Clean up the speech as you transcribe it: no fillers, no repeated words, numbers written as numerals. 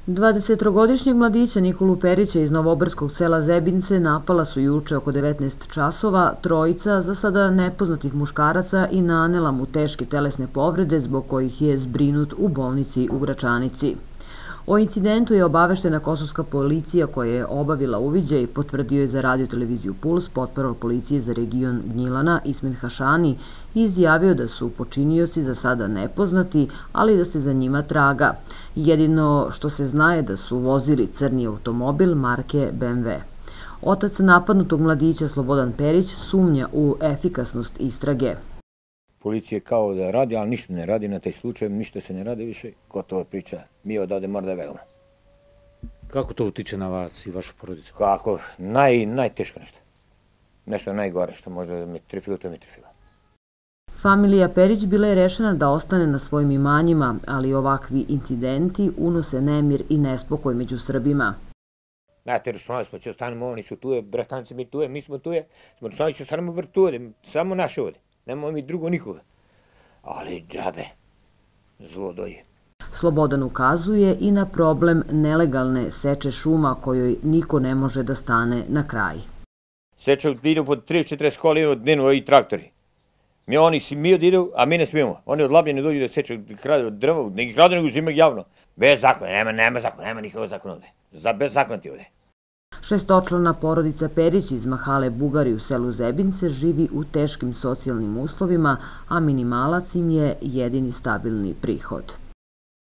23-godišnjeg mladića Nikolu Perića iz novobarskog sela Zebince napala su juče oko 19 časova trojica za sada nepoznatih muškaraca i nanela mu teške telesne povrede zbog kojih je zbrinut u bolnici u Gračanici. O incidentu je obaveštena kosovska policija koja je obavila uviđaj, potvrdio je za radio-televiziju Puls potparol policije za region Gnjilana Ismet Hašani i izjavio da su počinioci za sada nepoznati, ali da se za njima traga. Jedino što se zna je da su vozili crni automobil marke BMW. Otac napadnutog mladića Slobodan Perić sumnja u efikasnost istrage. Policija kao da radi, ali ništa ne radi na taj slučaj, ništa se ne radi više, gotova priča, mi odavde mora da velimo. Kako to utiče na vas i vašu porodicu? Kako, najteško nešto. Nešto najgore što može da mi trifila, to mi trifila. Familija Perić bila je rešena da ostane na svojim imanjima, ali ovakvi incidenti unose nemir i nespokoj među Srbima. Znate, računali smo će ostanemo, oni su tuje, bratanci mi tuje, mi smo tuje, smo računali će ostanemo tuje, samo naše ovde. Nemamo mi drugo nikoga. Ali džabe, zlo doje. Slobodan ukazuje i na problem nelegalne seče šuma kojoj niko ne može da stane na kraj. Seče idu pod 30-40 kola i dnevno ovi traktori. Oni smiju da idu, a mi ne smijemo. Oni od Labljane dođu da seče od drva, neki kradu nego uzimaju javno. Bez zakona, nema zakona, nema nikakvog zakona ovde. Bez zakona ti ovde. Šestočlana porodica Perić iz Mahale Bugari u selu Zebince živi u teškim socijalnim uslovima, a minimalac im je jedini stabilni prihod.